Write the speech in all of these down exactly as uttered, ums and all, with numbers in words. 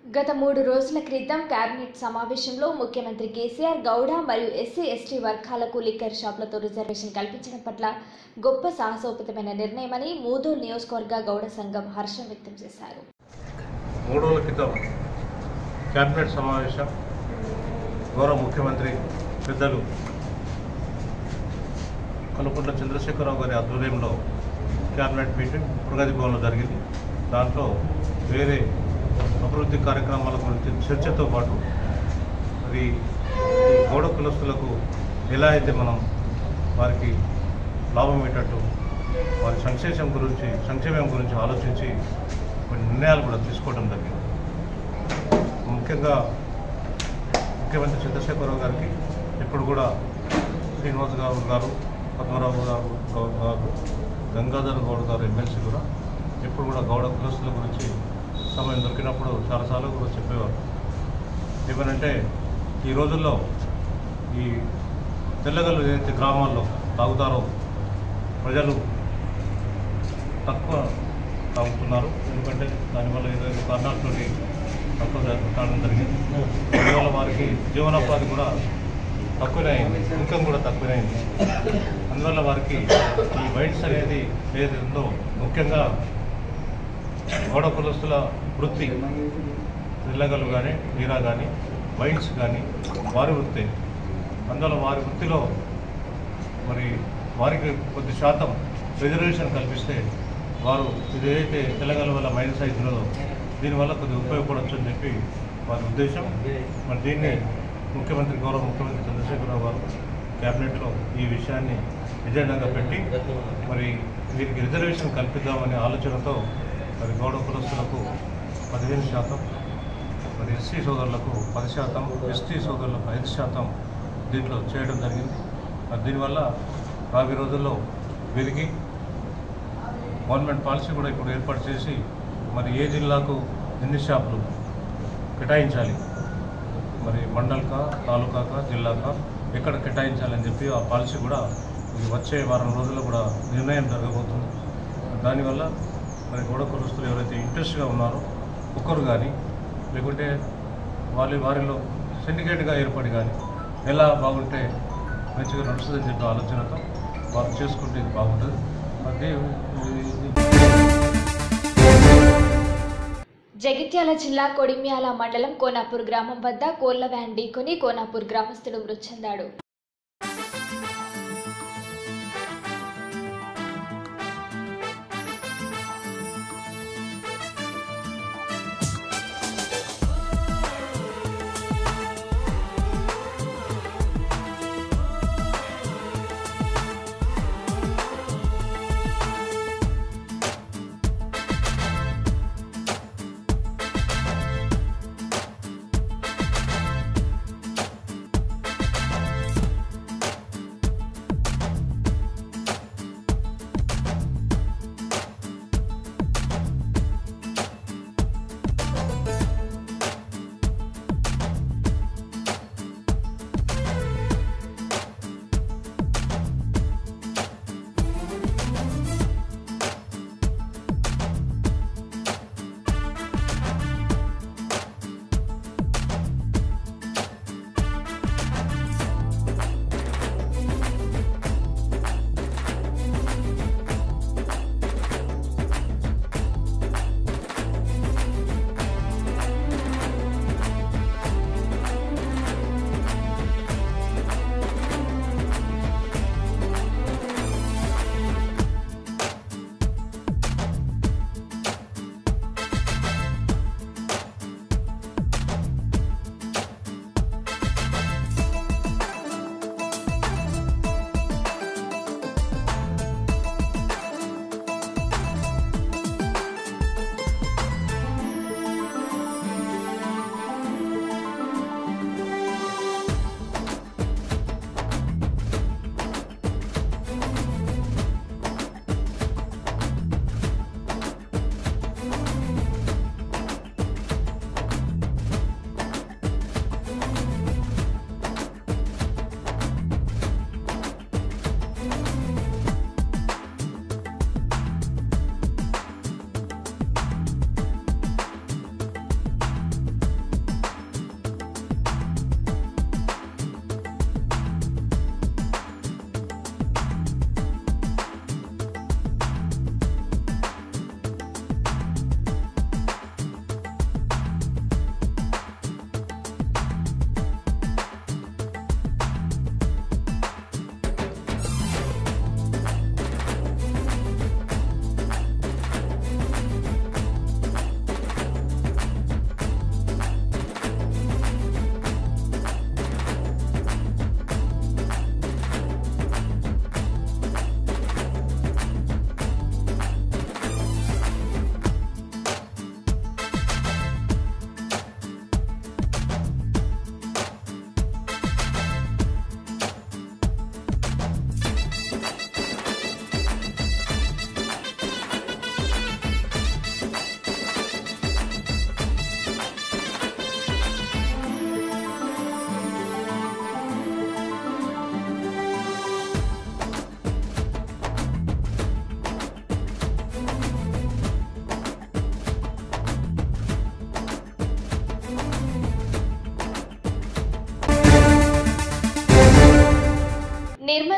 గత మూడు రోజుల క్రితం కేబినెట్ సమావేశంలో ముఖ్యమంత్రి కేసీఆర్ గౌడ మరియు ఎస్సీ ఎస్టీ వర్గాలకు లిక్కర్ షాపులతో రిజర్వేషన్ కల్పించడం పట్ల గొప్ప సాహసోపేతమైన నిర్ణయమని మూదోల్ నియోజకవర్గ గౌడ సంఘం హర్షం వ్యక్తం చేశారు. మూడు రోజుల క్రితం కేబినెట్ సమావేశం గౌరవ ముఖ్యమంత్రి పెద్దలు కల్వకుంట్ల చంద్రశేఖరరావు గారి ఆధ్వర్యంలో కేబినెట్ మీటింగ్ ప్రగతి భవన్లో జరిగింది. దాంట్లో వేరే అభివృద్ధి కార్యక్రమాల గురించి చర్చతో పాటు అది గౌడ కులస్తులకు ఎలా అయితే మనం వారికి లాభం ఏంటట్టు వారి సంక్షేమం గురించి సంక్షేమం గురించి ఆలోచించి కొన్ని నిర్ణయాలు కూడా తీసుకోవడం జరిగింది. ముఖ్యంగా ముఖ్యమంత్రి చంద్రశేఖరరావు గారికి ఎప్పుడు కూడా శ్రీనివాస్ గౌడ్ గారు, పద్మరావు గారు గారు, గంగాధర్ గౌడ్ గారు ఎమ్మెల్సీ కూడా ఎప్పుడు కూడా గౌడ కులస్తుల గురించి సమయం దొరికినప్పుడు చాలాసార్లు కూడా చెప్పేవారు. ఏమనంటే ఈ రోజుల్లో ఈ తెల్లగల్లు ఏదైతే గ్రామాల్లో తాగుతారో ప్రజలు తక్కువ తాగుతున్నారు. ఎందుకంటే దానివల్ల ఏదైనా కారణాలతో తక్కువ తాగడం జరిగింది. దానివల్ల వారికి జీవనోపాధి కూడా తక్కువనే అయింది, ఇన్కమ్ కూడా తక్కువనే అయింది. అందువల్ల వారికి ఈ వైట్స్ అనేది ఏదైందో ముఖ్యంగా గౌడ కులస్తుల వృత్తి తెల్లగలు కానీ హీరా కానీ వైన్స్ కానీ వారి వృత్తి. అందువల్ల వారి వృత్తిలో మరి వారికి కొద్ది శాతం రిజర్వేషన్ కల్పిస్తే వారు ఇదైతే తెల్లగల వల్ల మైనస్ అవుతున్నదో దీనివల్ల కొద్దిగా ఉపయోగపడవచ్చు అని చెప్పి వారి ఉద్దేశం. మరి దీన్ని ముఖ్యమంత్రి గౌరవ ముఖ్యమంత్రి చంద్రశేఖరరావు గారు క్యాబినెట్లో ఈ విషయాన్ని ఎజెండాగా పెట్టి మరి వీరికి రిజర్వేషన్ కల్పిద్దామనే ఆలోచనతో మరి గౌడ కులస్తులకు పదిహేను శాతం, మరి ఎస్సీ సోదరులకు పది శాతం, ఎస్టీ సోదరులకు ఐదు శాతం దీంట్లో చేయడం జరిగింది. మరి దీనివల్ల రాబోయే రోజుల్లో వీరికి గవర్నమెంట్ పాలసీ కూడా ఇప్పుడు ఏర్పాటు చేసి మరి ఏ జిల్లాకు ఎన్ని షాపులు కేటాయించాలి, మరి మండల్కా, తాలూకాకా, జిల్లాకా ఎక్కడ కేటాయించాలని చెప్పి ఆ పాలసీ కూడా వచ్చే వారం రోజుల్లో కూడా నిర్ణయం జరగబోతుంది. దానివల్ల మరి గౌడ కులస్తులు ఎవరైతే ఇంట్రెస్ట్గా ఉన్నారో ఒక్కరు కానీ లేకుంటే వాళ్ళ వారిలో సిండికేట్గా ఏర్పడి కానీ ఎలా బాగుంటే మంచిగా నడుస్తుందని చెప్పే ఆలోచనతో వారు చేసుకుంటే ఇది బాగుంటుంది. అది జగిత్యాల జిల్లా కొడిమ్యాల మండలం కోనాపూర్ గ్రామం వద్ద కోళ్ల వ్యాన్ ఢీకొని కోనాపూర్ గ్రామస్తుడు మృతి చెందాడు.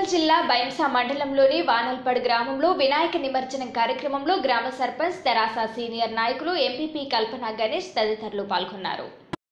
జిల్లా బైంసా మండలంలోని వానల్పడ్ గ్రామంలో వినాయక నిమజ్జనం కార్యక్రమంలో గ్రామ సర్పంచ్ తెరాస సీనియర్ నాయకులు ఎంపీపీ కల్పన గణేష్ తదితరులు పాల్గొన్నారు.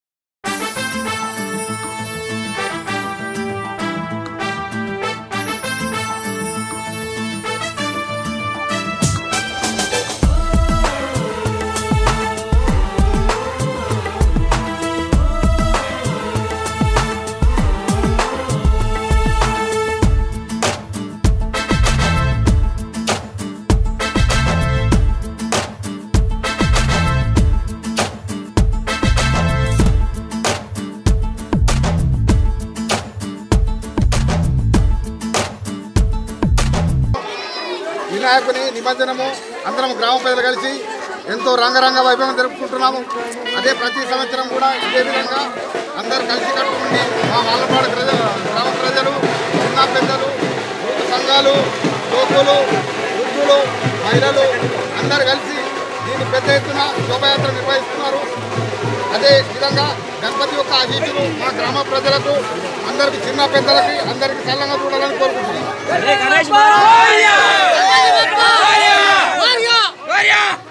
వినాయకుని నిమజ్జనము అందరం గ్రామ ప్రజలు కలిసి ఎంతో రంగరంగ వైభవం జరుపుకుంటున్నాము. అదే ప్రతి సంవత్సరం కూడా ఇదే విధంగా అందరూ కలిసి కట్టుకుని మా వానల్పాడు ప్రజలు గ్రామ ప్రజలు చిన్న పెద్దలు యూత్ సంఘాలు యువకులు వృద్ధులు మహిళలు అందరు కలిసి దీన్ని పెద్ద ఎత్తున శోభయాత్ర నిర్వహిస్తున్నారు. అదే విధంగా గణపతి యొక్క ఆశీస్సులు మా గ్రామ ప్రజలకు అందరికి చిన్న పెద్దలకి అందరికి చల్లంగా చూడాలని కోరుకుంటున్నాం.